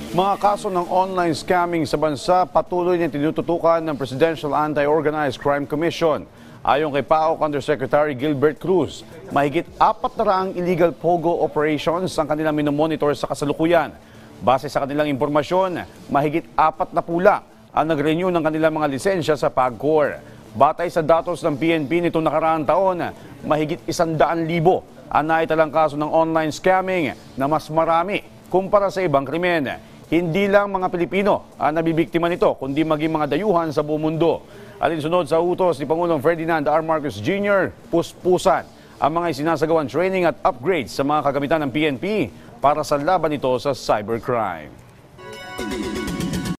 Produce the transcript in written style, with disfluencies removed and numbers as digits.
Mga kaso ng online scamming sa bansa patuloy na tinututukan ng Presidential Anti-Organized Crime Commission. Ayon kay PAOK Undersecretary Gilbert Cruz, mahigit 400 illegal POGO operations ang kanilang minomonitor sa kasalukuyan. Base sa kanilang impormasyon, mahigit 4 na pula ang nag-renew ng kanilang mga lisensya sa PAGCOR. Batay sa datos ng PNP nitong nakaraang taon, mahigit 100,000 ang naitalang kaso ng online scamming na mas marami kumpara sa ibang krimen. Hindi lang mga Pilipino ang nabibiktima nito, kundi maging mga dayuhan sa buong mundo. Alinsunod sa utos ni Pangulong Ferdinand R. Marcos Jr., puspusan ang mga isinasagawang training at upgrades sa mga kagamitan ng PNP para sa laban nito sa cybercrime.